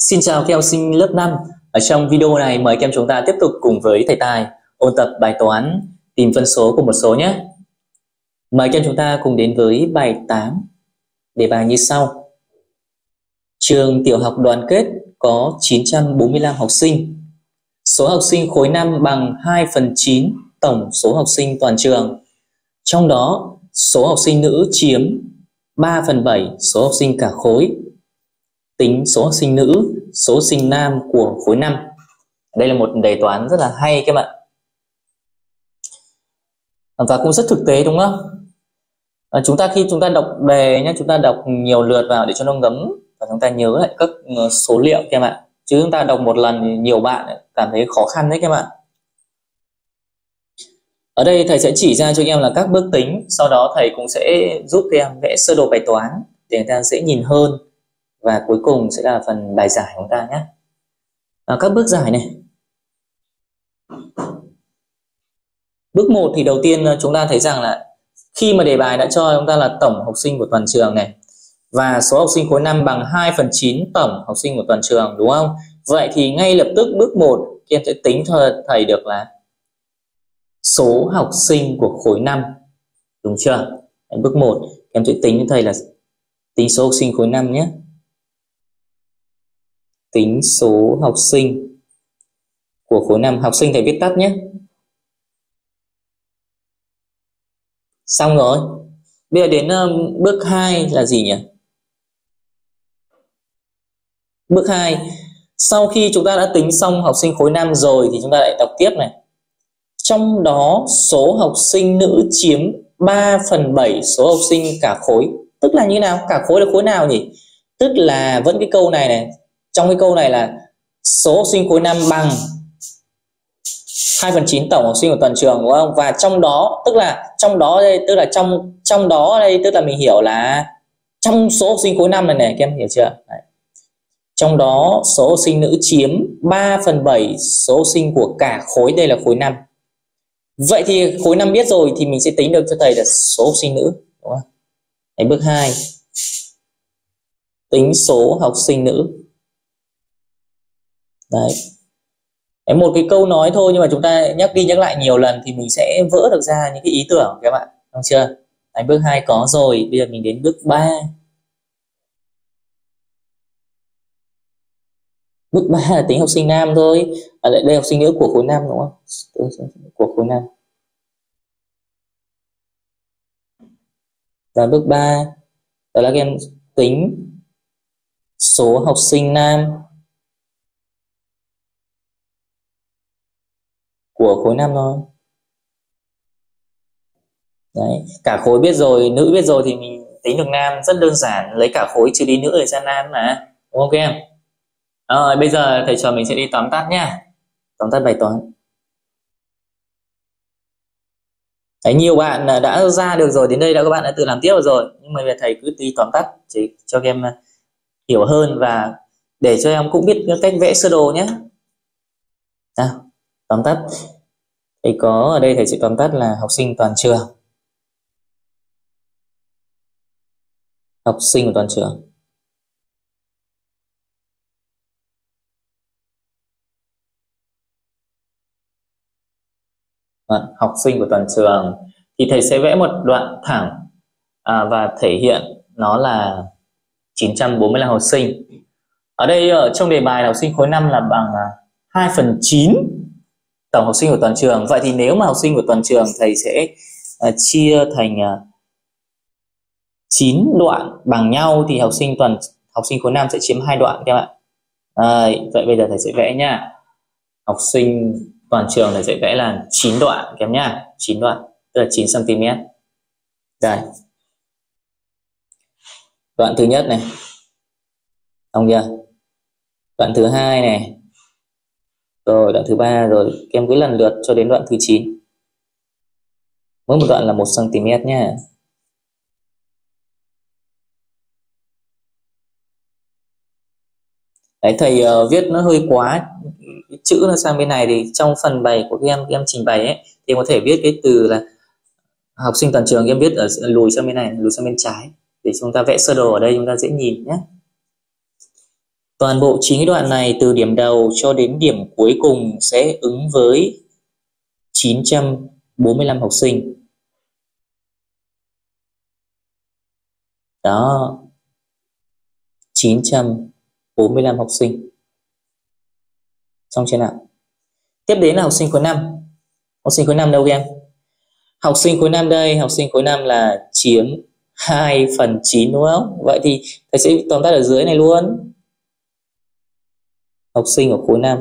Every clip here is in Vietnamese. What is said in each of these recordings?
Xin chào các em học sinh lớp 5. Ở trong video này mời các em chúng ta tiếp tục cùng với thầy Tài ôn tập bài toán tìm phân số của một số nhé. Mời các em chúng ta cùng đến với bài 8. Đề bài như sau. Trường tiểu học Đoàn Kết có 945 học sinh. Số học sinh khối 5 bằng 2/9 tổng số học sinh toàn trường. Trong đó, số học sinh nữ chiếm 3/7 số học sinh cả khối. Tính số học sinh nữ, số học sinh nam của khối 5. Đây là một đề toán rất là hay các bạn. Và cũng rất thực tế đúng không? Khi chúng ta đọc đề nhé, chúng ta đọc nhiều lượt vào để cho nó ngấm và chúng ta nhớ lại các số liệu các bạn. Chứ chúng ta đọc một lần thì nhiều bạn cảm thấy khó khăn đấy các bạn. Ở đây thầy sẽ chỉ ra cho các em là các bước tính, sau đó thầy cũng sẽ giúp các em vẽ sơ đồ bài toán để người ta dễ nhìn hơn. Và cuối cùng sẽ là phần bài giải của chúng ta nhé. Các bước giải này. Bước 1 thì đầu tiên chúng ta thấy rằng là khi mà đề bài đã cho chúng ta là tổng học sinh của toàn trường này và số học sinh khối 5 bằng 2/9 tổng học sinh của toàn trường, đúng không? Vậy thì ngay lập tức bước 1 các em sẽ tính cho thầy được là số học sinh của khối 5, đúng chưa? Bước 1 em sẽ tính cho thầy là tính số học sinh khối 5 nhé. Tính số học sinh của khối 5. Học sinh thầy viết tắt nhé. Xong rồi. Bây giờ đến bước 2 là gì nhỉ? Bước 2, sau khi chúng ta đã tính xong học sinh khối 5 rồi thì chúng ta lại đọc tiếp này. Trong đó số học sinh nữ chiếm 3/7 số học sinh cả khối. Tức là như thế nào? Cả khối là khối nào nhỉ? Tức là vẫn cái câu này này. Trong cái câu này là số học sinh khối 5 bằng 2/9 tổng học sinh của toàn trường, đúng không? Và trong đó tức là trong đó đây tức là mình hiểu là trong số học sinh khối 5 này các em hiểu chưa? Đấy. Trong đó số học sinh nữ chiếm 3/7 số học sinh của cả khối, đây là khối 5. Vậy thì khối 5 biết rồi thì mình sẽ tính được cho thầy là số học sinh nữ, đúng không? Đấy, bước 2. Tính số học sinh nữ. Đấy. Một cái câu nói thôi nhưng mà chúng ta nhắc đi nhắc lại nhiều lần thì mình sẽ vỡ được ra những cái ý tưởng các bạn, đúng chưa? Đấy, bước 2 có rồi, bây giờ mình đến bước 3. Bước 3 là tính học sinh nam thôi. Đây học sinh nữ của khối 5, đúng không? Của khối 5. Và bước 3 đó là các em tính số học sinh nam của khối 5 thôi. Đấy, cả khối biết rồi, nữ biết rồi thì mình tính được nam rất đơn giản, lấy cả khối trừ đi nữ để ra nam mà, đúng không các em? Rồi, bây giờ thầy trò mình sẽ đi tóm tắt nhá. Tóm tắt bài toán. Đấy, nhiều bạn đã ra được rồi, đến đây các bạn đã tự làm tiếp rồi, nhưng mà thầy cứ đi tóm tắt chỉ cho các em hiểu hơn và để cho em cũng biết cách vẽ sơ đồ nhé. Tóm tắt. Thầy có ở đây thầy sẽ tóm tắt là học sinh toàn trường. Học sinh của toàn trường. Học sinh của toàn trường thì thầy sẽ vẽ một đoạn thẳng và thể hiện nó là 945 học sinh. Ở đây ở trong đề bài là học sinh khối 5 là bằng 2/9 tổng học sinh của toàn trường. Vậy thì nếu mà học sinh của toàn trường thầy sẽ chia thành 9 đoạn bằng nhau thì học sinh khối 5 sẽ chiếm 2 đoạn các bạn. Vậy bây giờ thầy sẽ vẽ nha. Học sinh toàn trường thầy sẽ vẽ là 9 đoạn các em nhá. 9 đoạn tức là 9 cm. Đây. Đoạn thứ nhất này. Xong chưa? Đoạn thứ 2 này. Rồi đoạn thứ 3 rồi, các em cứ lần lượt cho đến đoạn thứ 9. Mỗi một đoạn là 1 cm nhá. Đấy, thầy viết nó hơi quá, chữ nó sang bên này thì trong phần bày của các em trình bày ấy thì có thể viết cái từ là học sinh toàn trường, các em viết ở lùi sang bên này, lùi sang bên trái để chúng ta vẽ sơ đồ ở đây chúng ta dễ nhìn nhé. Toàn bộ 9 cái đoạn này từ điểm đầu cho đến điểm cuối cùng sẽ ứng với 945 học sinh. Đó, 945 học sinh. Xong chưa nào? Tiếp đến là học sinh khối 5. Học sinh khối 5 đâu các em? Học sinh khối 5 đây, học sinh khối 5 là chiếm 2/9 đúng không? Vậy thì thầy sẽ tóm tắt ở dưới này luôn. Học sinh ở khối 5.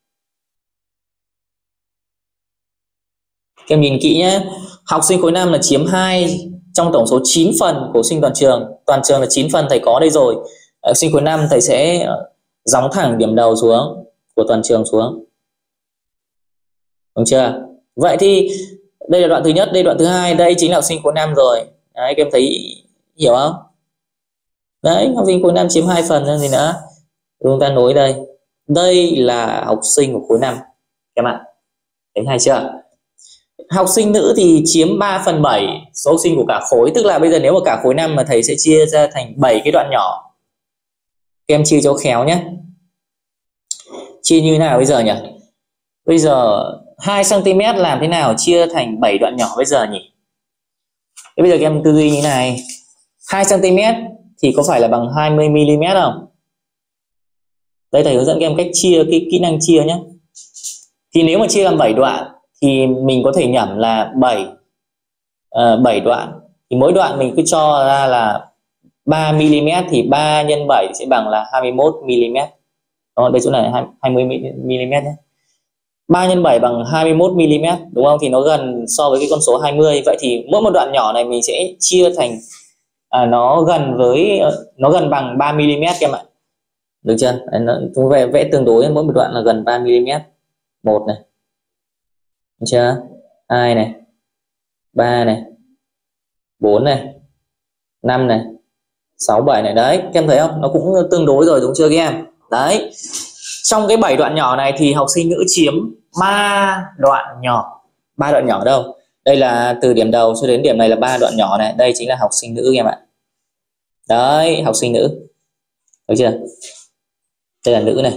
Các em nhìn kỹ nhé. Học sinh khối 5 là chiếm 2 trong tổng số 9 phần của học sinh toàn trường. Toàn trường là 9 phần thầy có đây rồi. Học sinh khối 5 thầy sẽ gióng thẳng điểm đầu xuống của toàn trường xuống. Đúng chưa? Vậy thì đây là đoạn thứ nhất, đây là đoạn thứ hai, đây chính là học sinh khối 5 rồi. Đấy, các em thấy hiểu không? Đấy, học sinh khối 5 chiếm 2 phần gì nữa. Chúng ta nối đây. Đây là học sinh của khối 5. Các bạn thấy hay chưa? Học sinh nữ thì chiếm 3/7 số học sinh của cả khối. Tức là bây giờ nếu mà cả khối 5 mà thầy sẽ chia ra thành 7 cái đoạn nhỏ. Các em chia cho khéo nhé. Chia như thế nào bây giờ nhỉ? Bây giờ 2 cm làm thế nào chia thành 7 đoạn nhỏ bây giờ nhỉ? Thế bây giờ các em tư duy như thế này. 2 cm thì có phải là bằng 20 mm không? Đây thầy hướng dẫn các em cách chia, cái kỹ năng chia nhé. Thì nếu mà chia làm 7 đoạn thì mình có thể nhẩm là 7 đoạn. Thì mỗi đoạn mình cứ cho ra là 3 mm thì 3 x 7 sẽ bằng là 21 mm. Đó, đây chỗ này 20 mm nhé. 3 x 7 bằng 21 mm đúng không? Thì nó gần so với cái con số 20. Vậy thì mỗi một đoạn nhỏ này mình sẽ chia thành nó gần bằng 3 mm các em ạ. Được chưa? Chúng vẽ tương đối, mỗi một đoạn là gần 3 mm. 1 này. Được chưa? 2 này. 3 này. 4 này. 5 này. 6 7 này. Đấy, các em thấy không? Nó cũng tương đối rồi đúng chưa các em? Đấy. Trong cái 7 đoạn nhỏ này thì học sinh nữ chiếm 3 đoạn nhỏ. 3 đoạn nhỏ đâu? Đây là từ điểm đầu cho đến điểm này là 3 đoạn nhỏ này. Đây chính là học sinh nữ các em ạ. Đấy, học sinh nữ. Được chưa? Đây là nữ này.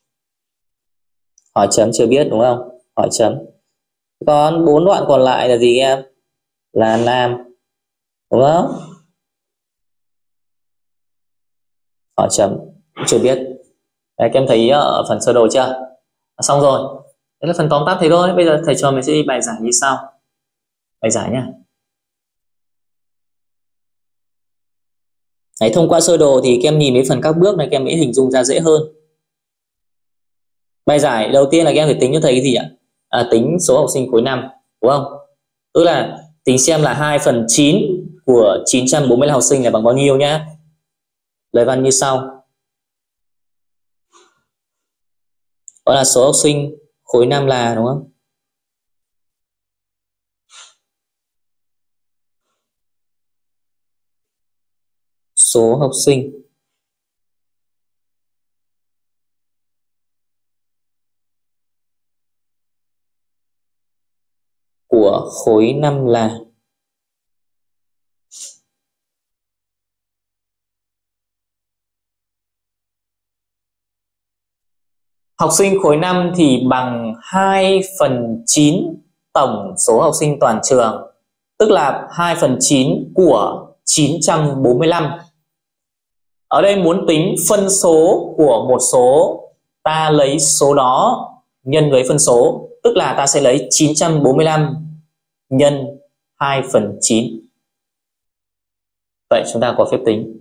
Hỏi chấm chưa biết đúng không? Hỏi chấm. Còn 4 đoạn còn lại là gì em? Là nam. Đúng không? Hỏi chấm chưa biết. Đấy, các em thấy ở phần sơ đồ chưa? Xong rồi. Đấy là phần tóm tắt thế thôi. Bây giờ thầy cho mình sẽ đi bài giải như sau. Bài giải nhá. Đấy, thông qua sơ đồ thì các em nhìn thấy phần các bước này các em sẽ hình dung ra dễ hơn. Bài giải đầu tiên là các em phải tính cho thầy cái gì ạ? Tính số học sinh khối 5, đúng không? Tức là tính xem là 2/9 của 945 học sinh là bằng bao nhiêu nhá. Lời văn như sau. Đó là số học sinh khối 5 là, đúng không? Số học sinh của khối 5 là học sinh khối 5 thì bằng 2/9 tổng số học sinh toàn trường, tức là 2/9 của 945. Ở đây muốn tính phân số của một số, ta lấy số đó nhân với phân số, tức là ta sẽ lấy 945 nhân 2/9. Vậy chúng ta có phép tính.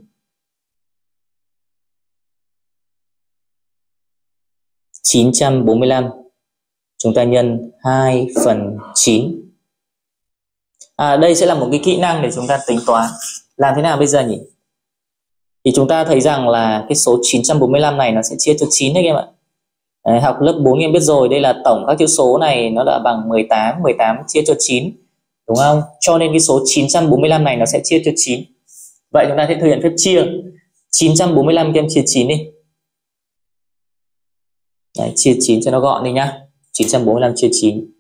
945 chúng ta nhân 2/9. Đây sẽ là một cái kỹ năng để chúng ta tính toán. Làm thế nào bây giờ nhỉ? Thì chúng ta thấy rằng là cái số 945 này nó sẽ chia cho 9 đấy các em ạ. Đấy, học lớp 4 em biết rồi, đây là tổng các chữ số này nó đã bằng 18, 18 chia cho 9, đúng không? Cho nên cái số 945 này nó sẽ chia cho 9. Vậy chúng ta sẽ thực hiện phép chia. 945 các em chia 9 đi. Đấy, chia 9 cho nó gọn đi nhá. 945 chia 9.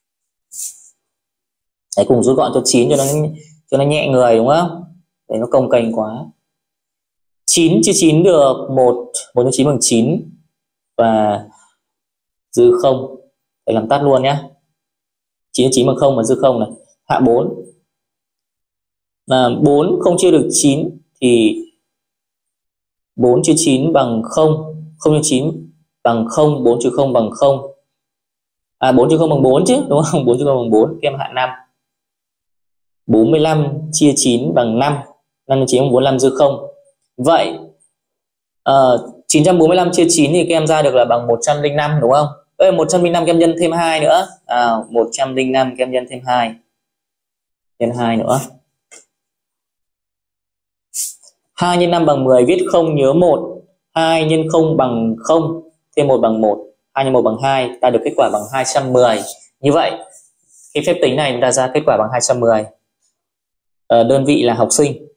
Đấy, cùng rút gọn cho 9 cho nó nhẹ người, đúng không? Đấy, nó cồng kềnh quá. 9 chia 9 được 1, 1 nhân 9 bằng 9 và dư 0. Phải làm tắt luôn nhé. 9 nhân 9 bằng 0 và dư 0 này. Hạ 4. Và 4 không chia được 9 thì 4 chia 9 bằng 0. 0 chia 9 bằng 0, 4 trừ 0 bằng 0. 4 trừ 0 bằng 4 chứ, đúng không? 4 trừ 0 bằng 4, kem hạ 5. 45 chia 9 bằng 5. 5 chia 9 bằng 45 dư 0. Vậy 945 chia 9 thì các em ra được là bằng 105 đúng không? Vậy 105 các em nhân thêm 2 nữa. 105 các em nhân thêm 2. Nhân 2 nữa. 2 nhân 5 bằng 10, viết 0 nhớ 1. 2 nhân 0 bằng 0, thêm 1 bằng 1. 2 nhân 1 bằng 2, ta được kết quả bằng 210. Như vậy, khi phép tính này chúng ta ra kết quả bằng 210. Đơn vị là học sinh.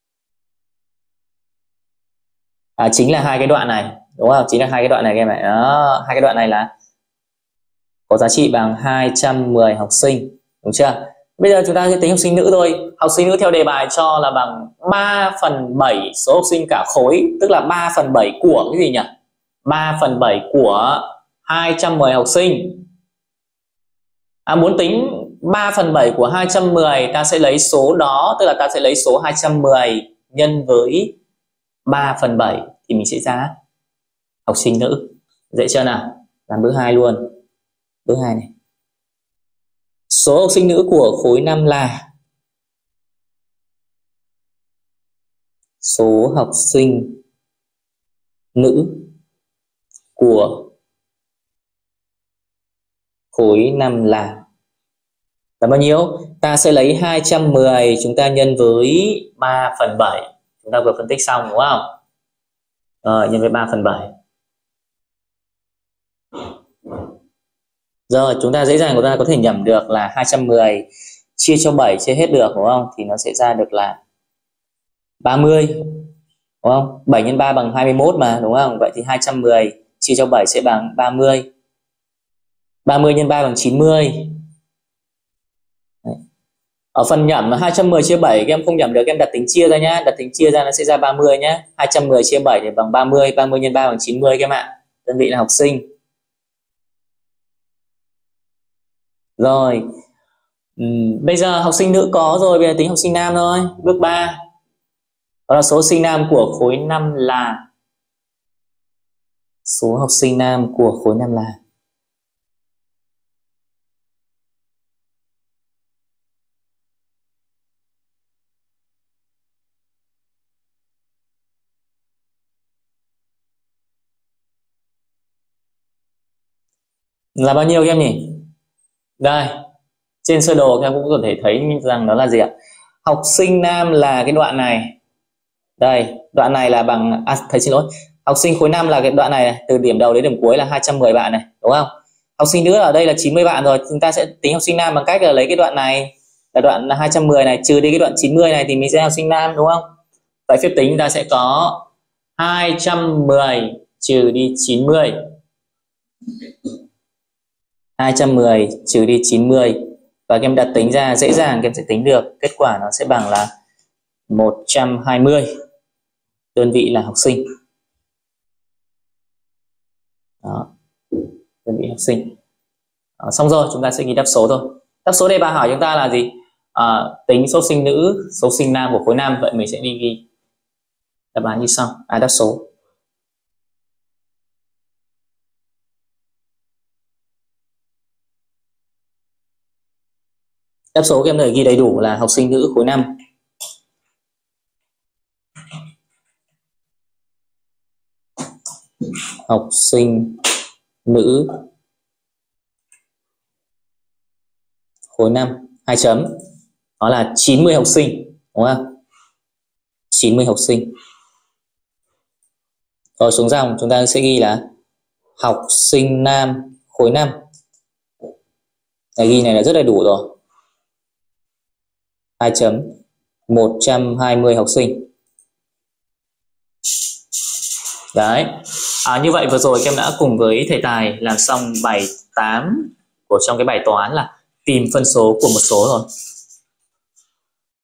Chính là hai cái đoạn này, đúng không? Chính là hai cái đoạn này các em ạ. Đó, hai cái đoạn này là có giá trị bằng 210 học sinh, đúng chưa? Bây giờ chúng ta sẽ tính học sinh nữ thôi. Học sinh nữ theo đề bài cho là bằng 3/7 số học sinh cả khối, tức là 3/7 của cái gì nhỉ? 3/7 của 210 học sinh. Muốn tính 3/7 của 210, ta sẽ lấy số đó, tức là ta sẽ lấy số 210 nhân với 3/7 thì mình sẽ ra học sinh nữ. Dễ chưa nào? Làm bước 2 luôn. Bước 2 này. Số học sinh nữ của khối 5 là số học sinh nữ của khối 5 là bao nhiêu? Ta sẽ lấy 210 chúng ta nhân với 3/7. Chúng ta vừa phân tích xong đúng không? Nhân với 3/7. Rồi chúng ta dễ dàng chúng ta có thể nhẩm được là 210 chia cho 7 chia hết được đúng không? Thì nó sẽ ra được là 30. Đúng không? 7 x 3 bằng 21 mà đúng không? Vậy thì 210 chia cho 7 sẽ bằng 30. 30 x 3 bằng 90. Đấy. Ở phần nhẩm 210 chia 7 các em không nhẩm được, các em đặt tính chia ra nhá, đặt tính chia ra nó sẽ ra 30 nhá. 210 chia 7 thì bằng 30, 30 x 3 bằng 90 các em ạ. Đơn vị là học sinh. Rồi. Bây giờ học sinh nữ có rồi, bây giờ tính học sinh nam thôi. Bước 3. Đó là số học sinh nam của khối 5 là số học sinh nam của khối 5 là bao nhiêu các em nhỉ? Đây, trên sơ đồ các em cũng có thể thấy rằng nó là gì ạ? Học sinh nam là cái đoạn này. Đây, đoạn này là bằng thầy xin lỗi. Học sinh khối 5 là cái đoạn này, từ điểm đầu đến điểm cuối là 210 bạn này, đúng không? Học sinh nữ ở đây là 90 bạn rồi, chúng ta sẽ tính học sinh nam bằng cách là lấy cái đoạn này là đoạn 210 này trừ đi cái đoạn 90 này thì mình sẽ học sinh nam đúng không? Vậy phép tính ta sẽ có 210 trừ đi 90. 210 trừ đi 90 và các em đặt tính ra dễ dàng các em sẽ tính được kết quả nó sẽ bằng là 120. Đơn vị là học sinh. Đó. Đơn vị học sinh. Xong rồi chúng ta sẽ ghi đáp số thôi. Đáp số đề bài hỏi chúng ta là gì? Tính số sinh nữ, số sinh nam của khối 5. Vậy mình sẽ đi ghi đáp án như sau. Đáp số. Đáp số các em thể ghi đầy đủ là học sinh nữ khối 5. Học sinh nữ khối 5 2 chấm. Đó là 90 học sinh, đúng không? 90 học sinh. Rồi xuống dòng chúng ta sẽ ghi là học sinh nam khối 5. Cái ghi này là rất là đủ rồi. 2 chấm 120 học sinh. Đấy. Như vậy vừa rồi các em đã cùng với thầy Tài làm xong bài 8 của trong cái bài toán là tìm phân số của một số rồi.